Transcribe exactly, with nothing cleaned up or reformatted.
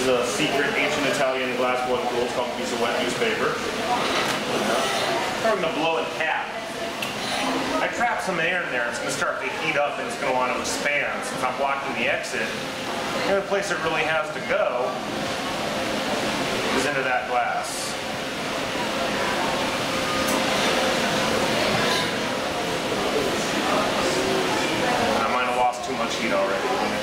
is a secret ancient Italian glass blown tool. It's called a piece of wet newspaper. I'm going to blow and cap. I trap some air in there. It's going to start to heat up and it's going to want to expand. Since I'm blocking the exit, the only place it really has to go is into that glass. I might have lost too much heat already.